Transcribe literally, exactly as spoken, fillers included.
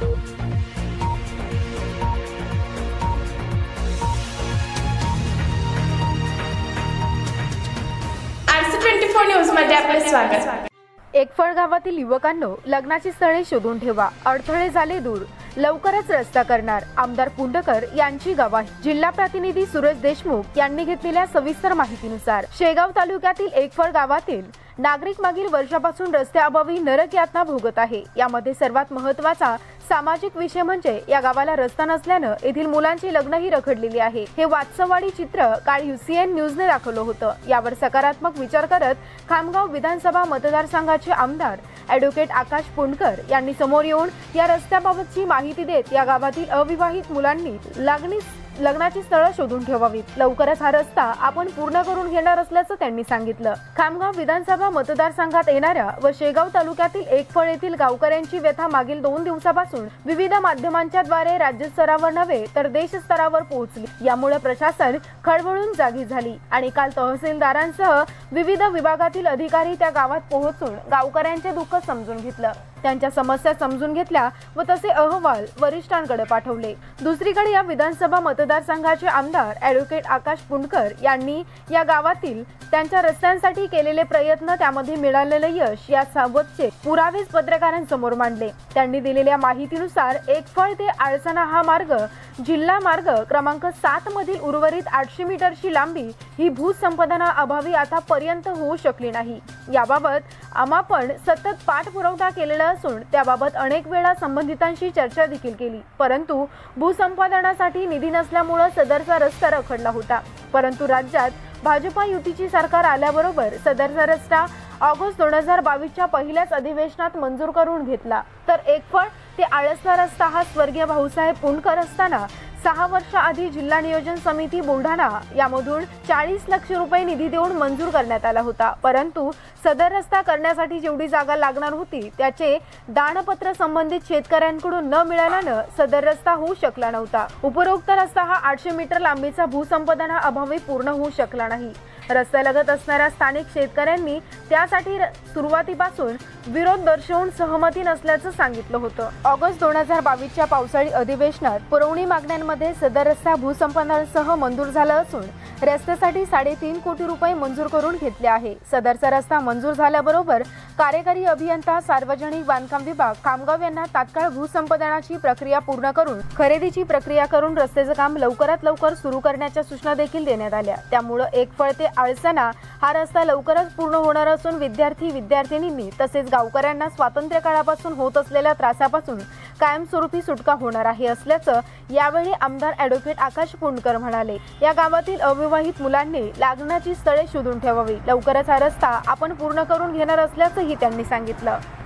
News मध्ये आपले स्वागत। एकफळ गावातील युवकांनो, लग्नाची स्थळे शोधून ठेवा, अडथळे झाले दूर, लवकरच रस्ता करणार, आमदार पुंडकर यांची ग्वाही। जिल्हा प्रतिनिधी सुरेश देशमुख यांनी घेतलेल्या सविस्तर माहितीनुसार शेगाव तालुक्यातील एकफळ गावातील नागरिक मागील वर्षापासून रस्त्याअभावी नरक यातना भोगत आहे। यामध्ये सर्वात महत्त्वाचा सामाजिक विषय म्हणजे या गावाला रस्ता नसल्याने येथील मुलांची लग्नही रखडलेली आहे। हे वास्तववाडी चित्र काल यूसीएन न्यूजने दाखवलं होतं। यावर सकारात्मक विचार करत खामगाव विधानसभा मतदारसंघाचे आमदार ॲडव्होकेट आकाश पुंडकर यांनी समोर येऊन या रस्त्याबाबतची माहिती देत या गावातील अविवाहित मुलांनी लागणी लग्नाची स्थळ शोधून ठेवावीत, लवकरच हा रस्ता आपण पूर्ण करून घेणार असल्याचं त्यांनी सांगितलं। खामगाव विधानसभा मतदारसंघात येणाऱ्या व शेगाव तालुक्यातील एकफळ येथील गावकऱ्यांची व्यथा मागील दोन दिवसापासून विविध माध्यमांच्या द्वारे राज्य स्तरावर नव्हे तर देश स्तरावर पोहोचली। यामुळे प्रशासन खळबळून जागी झाली आणि काल तहसीलदारांसह विविध विभागातील अधिकारी त्या गावात पोहोचून गावकऱ्यांचे दुःख समजून घेतलं, त्यांच्या समस्या समजून घेतल्या व तसे अहवाल वरिष्ठांकडे पाठवले। दुसरीकडे या विधानसभा मतदारसंघाचे आमदार ॲडव्होकेट आकाश पुंडकर यांनी या गावातील त्यांच्या रस्त्यांसाठी केलेले प्रयत्न, त्यामध्ये मिळालेले यश या सोबतचे पुरावेच पत्रकारांसमोर मांडले। त्यांनी दिलेल्या माहितीनुसार एकफळ ते आळसना हा मार्ग जिल्हा मार्ग क्रमांक सात मधील उर्वरित आठशे मीटरची लांबी ही भूसंपादना अभावी आतापर्यंत होऊ शकली नाही। याबाबत आम्हापण सतत पाठपुरावा केलेला असून त्याबाबत अनेक वेळा संबंधितांशी चर्चा देखील केली, परंतु भूसंपादनासाठी निधी नसल्यामुळे सदरचा रस्ता रखडला होता। परंतु राज्यात भाजपा युतीची सरकार आल्याबरोबर सदरचा रस्ता ऑगस्ट दोन हजार बावीसच्या पहिल्याच अधिवेशनात मंजूर करून घेतला। तर एकफळ ते आळसना रस्ता हा स्वर्गीय भाऊसाहेब पुंडकर असताना सहा वर्ष आधी जिल्हा नियोजन समिती बुलढाणा यामधून चाळीस लाख रुपये निधी देऊन मंजूर करण्यात आला होता, परंतु सदर रस्ता करण्यासाठी जेवढी जागा लागणार होती त्याचे दानपत्र संबंधित शेतकऱ्यांकडून न मिळाल्याने सदर रस्ता होऊ शकला नव्हता। उपरोक्त रस्ता हा आठशे मीटर लांबीचा भूसंपादना अभावी पूर्ण होऊ शकला नाही। रस्त्यालगत असणाऱ्या स्थानिक शेतकऱ्यांनी त्यासाठी सुरुवातीपासून विरोध दर्शवून सहमती नसल्याचं सांगितलं होतं। ऑगस्ट दोन हजार बावीसच्या पावसाळी अधिवेशनात पुरवणी मागण्यांमध्ये सदर रस्ता भूसंपादनासह मंजूर झाला असून रस्त्यासाठी साडेतीन कोटी रुपये मंजूर करून घेतले आहे। सदरचा रस्ता मंजूर झाल्याबरोबर कार्यकारी अभियंता सार्वजनिक बांधकाम विभाग खामगाव यांना तात्काळ भूसंपादनाची प्रक्रिया पूर्ण करून खरेदीची प्रक्रिया करून रस्त्याचे काम लवकरात लवकर सुरू करण्याच्या सूचना देखील देण्यात आल्या। त्यामुळे एकफळ ते आळसना हा रस्ता लवकरच पूर्ण होणार असून विद्यार्थी विद्यार्थिनींनी तसेच गावकऱ्यांना स्वातंत्र्य काळापासून होत असलेल्या त्रासापासून कायमस्वरूपी सुटका होणार आहे असल्याचं यावेळी आमदार ॲडव्होकेट आकाश पुंडकर म्हणाले। या गावातील अविवाहित मुलांनी लग्नाची स्थळे शोधून ठेवावी, लवकरच हा रस्ता आपण पूर्ण करून घेणार असल्याचंही त्यांनी सांगितलं।